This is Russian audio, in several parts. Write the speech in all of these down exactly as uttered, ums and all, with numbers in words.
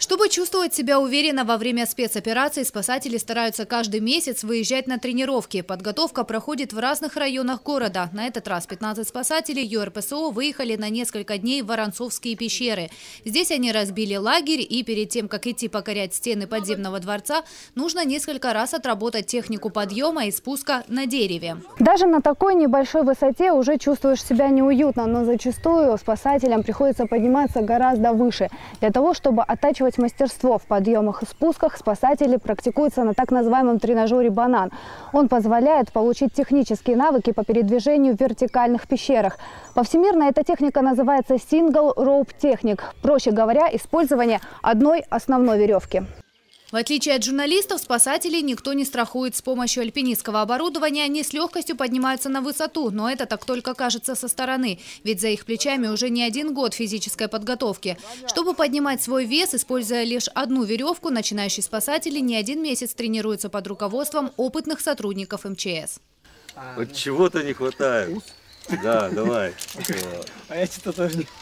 Чтобы чувствовать себя уверенно во время спецопераций, спасатели стараются каждый месяц выезжать на тренировки. Подготовка проходит в разных районах города. На этот раз пятнадцать спасателей ю эр пэ эс о выехали на несколько дней в Воронцовские пещеры. Здесь они разбили лагерь, и перед тем, как идти покорять стены подземного дворца, нужно несколько раз отработать технику подъема и спуска на дереве. Даже на такой небольшой высоте уже чувствуешь себя неуютно, но зачастую спасателям приходится подниматься гораздо выше. Для того, чтобы оттачивать мастерство в подъемах и спусках, спасатели практикуются на так называемом тренажере «Банан». Он позволяет получить технические навыки по передвижению в вертикальных пещерах. Повсемирно эта техника называется Single Rope Technique. Проще говоря, использование одной основной веревки. В отличие от журналистов, спасателей никто не страхует. С помощью альпинистского оборудования они с легкостью поднимаются на высоту. Но это так только кажется со стороны. Ведь за их плечами уже не один год физической подготовки. Чтобы поднимать свой вес, используя лишь одну веревку, начинающие спасатели не один месяц тренируются под руководством опытных сотрудников эм че эс. Вот чего-то не хватает. Да, давай. А я что-то тоже не...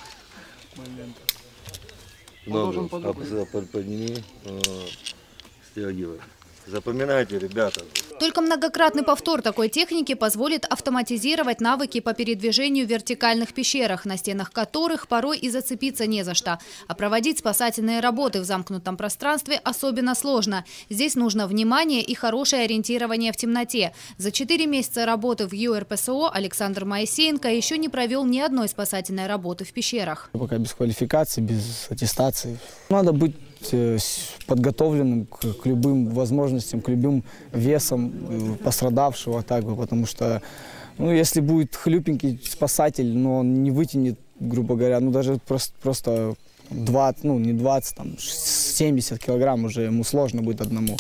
Ногу подними. Стягивай. Запоминайте, ребята. Только многократный повтор такой техники позволит автоматизировать навыки по передвижению в вертикальных пещерах, на стенах которых порой и зацепиться не за что. А проводить спасательные работы в замкнутом пространстве особенно сложно. Здесь нужно внимание и хорошее ориентирование в темноте. За четыре месяца работы в ю эр пэ эс о Александр Моисеенко еще не провел ни одной спасательной работы в пещерах. Пока без квалификации, без аттестации. Надо быть подготовленным к, к любым возможностям, к любым весам пострадавшего, так бы, потому что, ну, если будет хлюпенький спасатель, но он не вытянет, грубо говоря, ну, даже просто, просто двадцать, ну, не двадцать, там, семьдесят килограмм уже ему сложно будет одному.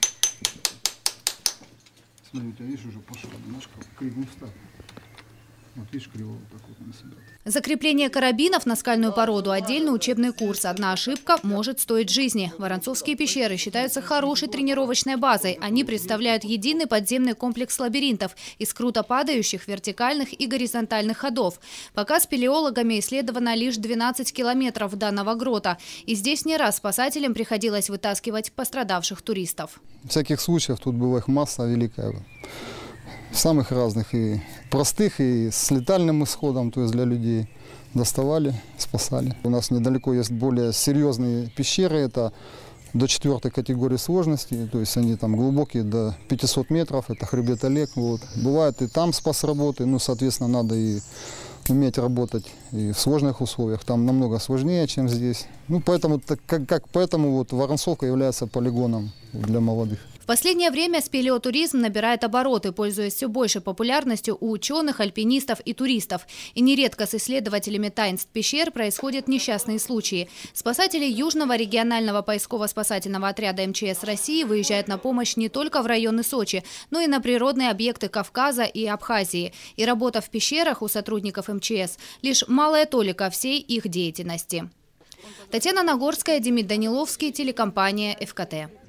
Смотри, ты видишь, уже пошел немножко кривым встал. Вот видишь, криво вот так вот на себя. Закрепление карабинов на скальную породу – отдельный учебный курс. Одна ошибка может стоить жизни. Воронцовские пещеры считаются хорошей тренировочной базой. Они представляют единый подземный комплекс лабиринтов из круто падающих, вертикальных и горизонтальных ходов. Пока спелеологами исследовано лишь двенадцать километров данного грота. И здесь не раз спасателям приходилось вытаскивать пострадавших туристов. Всяких случаев тут была их масса великая. Самых разных, и простых, и с летальным исходом, то есть для людей. Доставали, спасали. У нас недалеко есть более серьезные пещеры, это до четвертой категории сложности, то есть они там глубокие, до пятисот метров, это хребет Олег. Вот. Бывает и там спас работы, ну, соответственно, надо и уметь работать и в сложных условиях, там намного сложнее, чем здесь. Ну, поэтому, так, как, как, поэтому вот Воронцовка является полигоном для молодых. В последнее время спелеотуризм набирает обороты, пользуясь все большей популярностью у ученых, альпинистов и туристов. И нередко с исследователями таинств пещер происходят несчастные случаи. Спасатели Южного регионального поисково-спасательного отряда эм че эс России выезжают на помощь не только в районы Сочи, но и на природные объекты Кавказа и Абхазии. И работа в пещерах у сотрудников эм че эс – лишь малая толика всей их деятельности. Татьяна Нагорская, Демид Даниловский, телекомпания эф ка тэ.